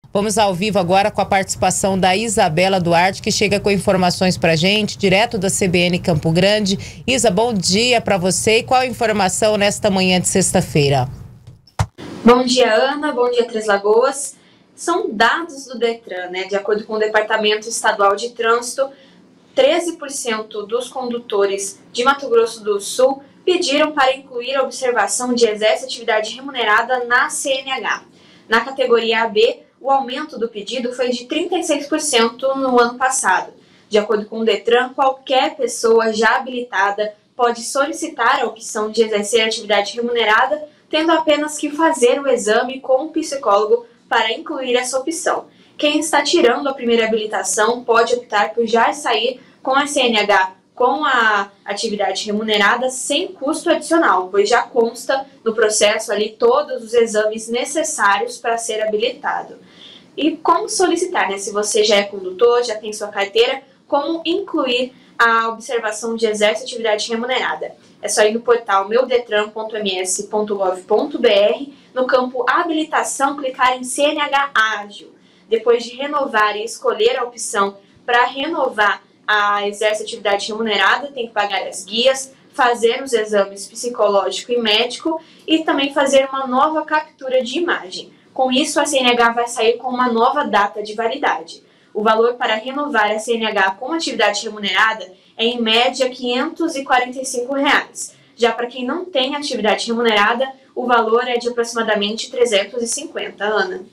Vamos ao vivo agora com a participação da Isabela Duarte, que chega com informações para a gente, direto da CBN Campo Grande. Isa, bom dia para você e qual a informação nesta manhã de sexta-feira? Bom dia, Ana. Bom dia, Três Lagoas. São dados do Detran, né? De acordo com o Departamento Estadual de Trânsito, 13% dos condutores de Mato Grosso do Sul pediram para incluir a observação de exerce atividade remunerada na CNH. Na categoria AB, o aumento do pedido foi de 36% no ano passado. De acordo com o Detran, qualquer pessoa já habilitada pode solicitar a opção de exercer atividade remunerada, tendo apenas que fazer o exame com um psicólogo para incluir essa opção. Quem está tirando a primeira habilitação pode optar por já sair com a CNH com a atividade remunerada sem custo adicional, pois já consta no processo ali todos os exames necessários para ser habilitado. E como solicitar, né? Se você já é condutor, já tem sua carteira, como incluir a observação de exerce atividade remunerada? É só ir no portal meudetran.ms.gov.br, no campo habilitação, clicar em CNH Ágil. Depois de renovar e escolher a opção para renovar a exerce atividade remunerada, tem que pagar as guias, fazer os exames psicológico e médico e também fazer uma nova captura de imagem. Com isso, a CNH vai sair com uma nova data de validade. O valor para renovar a CNH com atividade remunerada é, em média, R$ 545. Já para quem não tem atividade remunerada, o valor é de aproximadamente R$ 350, Ana.